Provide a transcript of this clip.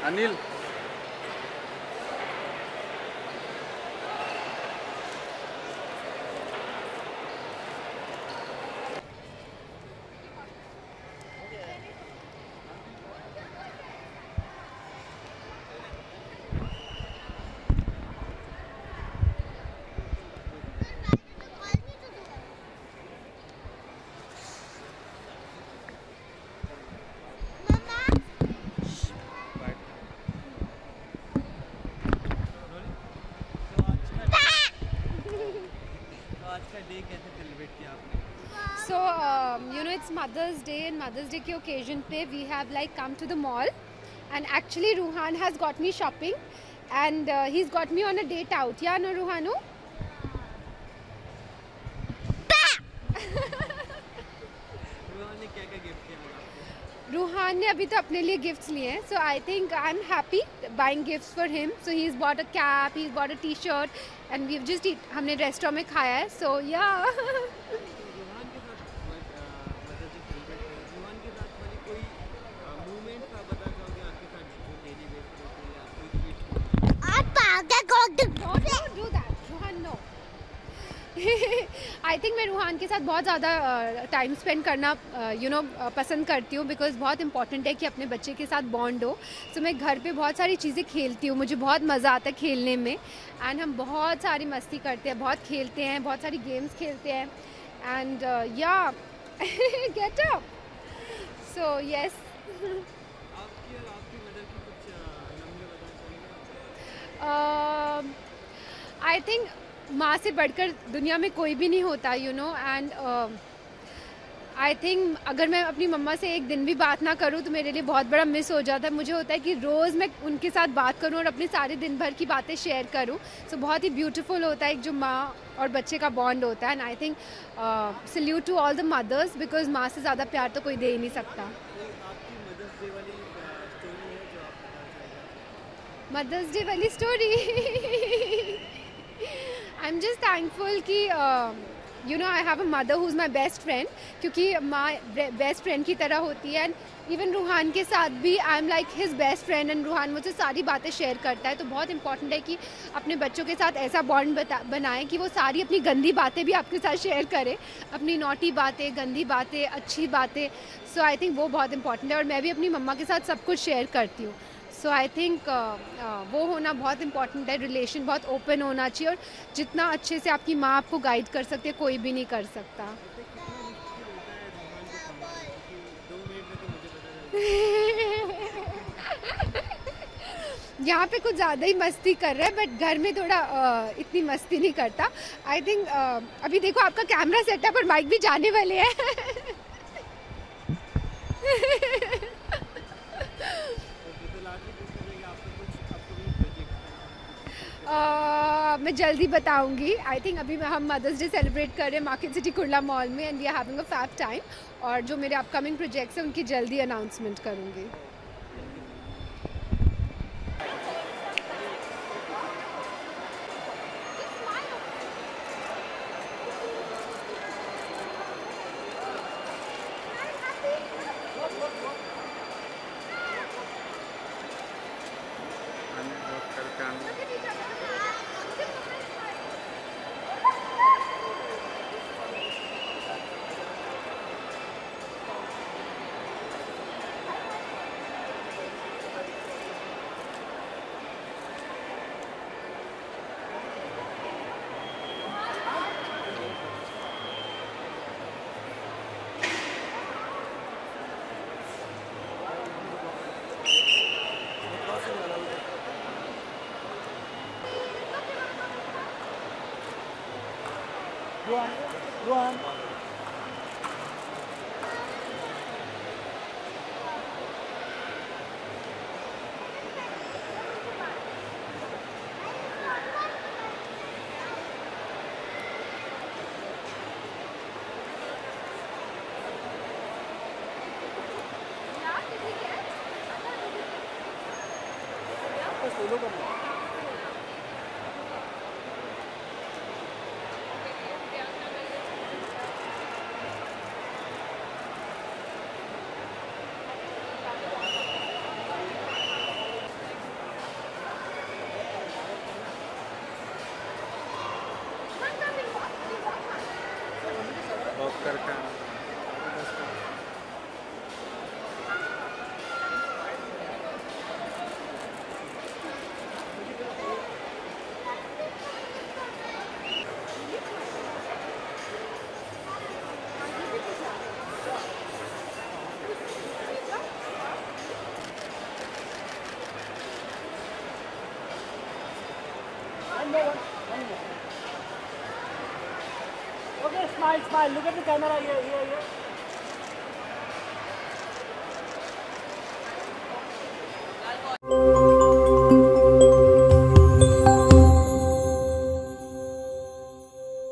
Anil So, it's Mother's Day, and Mother's Day के occasion पे we have like come to the mall, and actually Ruhan has got me shopping, and he's got me on a date out. Yeah, no, Ruhanu? Ruhaan ने अभी तो अपने लिए gifts लिए हैं, so I think I am happy buying gifts for him. So he is bought a cap, he is bought a T shirt, and we have just हमने restaurant में खाया है. सो या आई थिंक मैं रूहान के साथ बहुत ज़्यादा टाइम स्पेंड करना पसंद करती हूँ, बिकॉज बहुत इंपॉर्टेंट है कि अपने बच्चे के साथ बॉन्ड हो. सो मैं घर पे बहुत सारी चीज़ें खेलती हूँ, मुझे बहुत मज़ा आता है खेलने में, एंड हम बहुत सारी मस्ती करते हैं, बहुत खेलते हैं, बहुत सारी गेम्स खेलते हैं, एंड या get up. So yes. I think माँ से बढ़कर दुनिया में कोई भी नहीं होता, एंड आई थिंक अगर मैं अपनी मम्मा से एक दिन भी बात ना करूँ तो मेरे लिए बहुत बड़ा मिस हो जाता है. मुझे होता है कि रोज़ मैं उनके साथ बात करूँ और अपने सारे दिन भर की बातें शेयर करूँ. सो बहुत ही ब्यूटीफुल होता है एक जो माँ और बच्चे का बॉन्ड होता है, and I think salute to all the mothers, because माँ से ज़्यादा प्यार तो कोई दे ही नहीं सकता. मदर्स डे वाली story I am just thankful कि I have a mother who is my best friend, क्योंकि माँ बेस्ट फ्रेंड की तरह होती है. एंड इवन रूहान के साथ भी I am like his best friend, and Ruhan मुझसे सारी बातें शेयर करता है. तो बहुत इंपॉर्टेंट है कि अपने बच्चों के साथ ऐसा बॉन्ड बनाएं कि वो सारी अपनी गंदी बातें भी आपके साथ शेयर करें, अपनी नॉटी बातें, गंदी बातें, अच्छी बातें. सो आई थिंक वो बहुत इंपॉर्टेंट है, और मैं भी अपनी मम्मा के साथ सब कुछ शेयर करती हूँ. सो आई थिंक वो होना बहुत इंपॉर्टेंट है. रिलेशन बहुत ओपन होना चाहिए, और जितना अच्छे से आपकी माँ आपको गाइड कर सकती है कोई भी नहीं कर सकता. यहाँ पे कुछ ज़्यादा ही मस्ती कर रहा है, बट घर में थोड़ा इतनी मस्ती नहीं करता. आई थिंक अभी देखो आपका कैमरा सेटअप और माइक भी जाने वाले हैं. मैं जल्दी बताऊंगी. आई थिंक अभी हम मदर्स डे सेलिब्रेट कर रहे हैं मार्केट सिटी कुर्ला मॉल में, and we are having a fab time. और जो मेरे अपकमिंग प्रोजेक्ट्स हैं उनकी जल्दी अनाउंसमेंट करूंगी. Ruan. करके आना। Okay, smile, smile. Look at the camera here, here, here.